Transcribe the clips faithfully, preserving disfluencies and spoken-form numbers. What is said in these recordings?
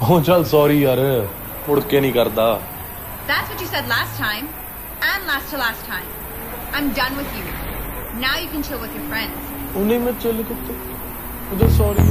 Oh, चल sorry यार, मुड़ के नहीं करता। That's what you said last time, and last to last time. I'm done with you. Now you can chill with your friends. उन्हीं में चिल करते, मुझे sorry.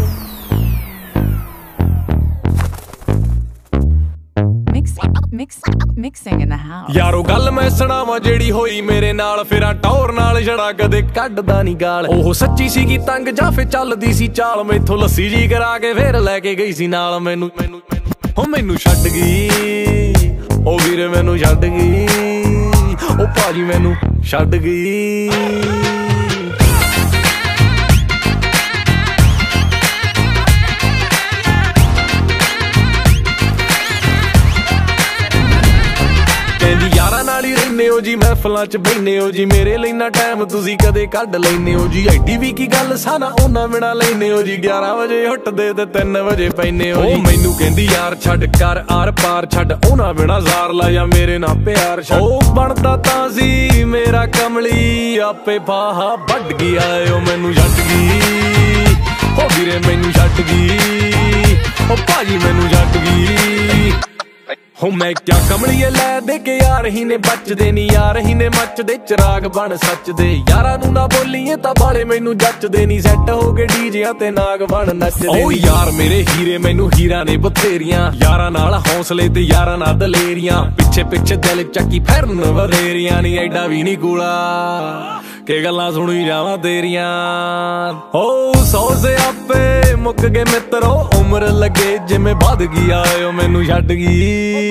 Mix, mixing in the house. यारो गल मैं सुनावा जेड़ी होई मेरे नाल, फिरा टौर नाल जड़ा कदे कड्डदा नी गाल। ओह सच्ची सी की तंग जा फिर चलदी सी चाल, मैथों लस्सी जी करा के फिर लेके गई सी नाल। मैनू मैनू हो मैनू छड्ड गई, ओ वीरे मैनू छड्ड गई, ओ भाजी मैनू छड्ड गई। यारा नाल ही रहने हो जी, महफिलां च बहने हो जी, मेरे ਲਈ ना टाइम तुसी कदे कढ लेने हो जी। एडी भी की गल साना ओना बिना लेने हो जी, ग्यारह बजे हुटदे ते तीन बजे पैने हो जी। मैनू कहंदी यार छड्ड कर आर पार छड्ड, ओना बिना जार ला या मेरे ना प्यार छड्ड। ओ बनदा तां सी मेरा कमली, आपे फाहा वड्ड गया ओ मैनू छड्ड गई, ओ वीरे मैनू छड्ड गई, ओ भाजी मैनू छड्ड गई। हो मैं क्या कमलिए लै दे के यार ही ने बचदे नी, यार ही ने मचदे चिराग बन सच दे। यारा नू ना बोलीए तां बाले मैनू जचदे नी, सैट हो गए डीजियां ते नाग बन नचदे। ओ यार मेरे हीरे मैनू हीरा ने बथेरियां, यारा नाल हौसले ते यारा नाल दलेरियां, पिछे पिछे दिल चक्की फिरन वधेरियां नी, एडा भी नी कूड़ा के गल्लां सुनी जावां तेरियां। ओ सौ से आपे मुक गए मित्रो, उम्र लगे जिवें वध गई आयो मैनू छड्ड गई।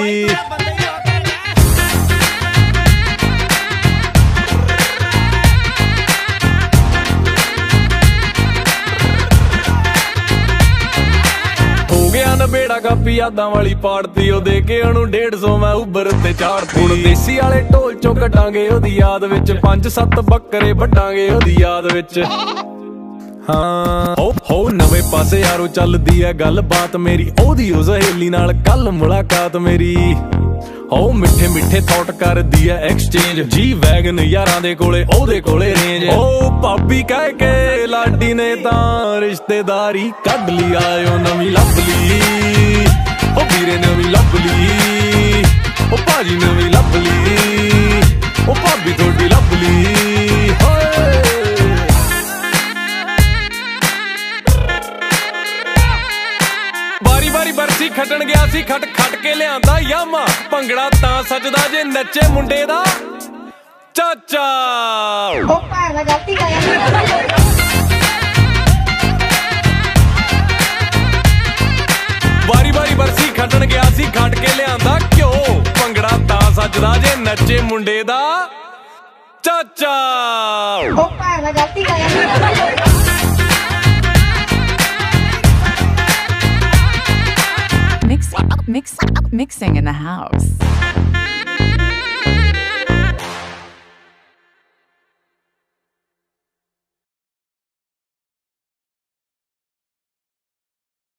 बेड़ा कापी यादां वाली पाड़ती, ओ दे के ओनू डेढ़ सौ मैं उबर ते चाड़ती। हुण देसी वाले ढोल चों कटांगे ओदी याद विच, पंज सत्त बकरे वड्डांगे ओदी याद विच। हाँ हो हो नवे पासे यारो चलदी है गल बात मेरी, ओदी ओ सहेली नाल कल मुलाकात मेरी। हो मिठे मिठे थॉट कर दिया एक्सचेंज, जी वैगन यारां दे कोले ओदे कोले रेंज। ओ भाभी कह के लाडी ने तां रिश्तेदारी कढ ली, आयो नवी लभ ली, ओ वीरे नवी लभ ली, ओ भाजी नवी लभ ली, ओ भाभी थोड़ी लभ ली। बारी बारी बरसी खटन गया सी, खट खट के लियांदा यामा, भंगड़ा तां सजदा जे नचे मुंडे दा चाचा। ओ भागा गलती कर बारी बारी बरसी खटन गया सी, खट के लियांदा क्यों, भंगड़ा तां सजदा जे नचे मुंडे दा चाचा। ओ भागा गलती कर Mix, mix, mixing in the house.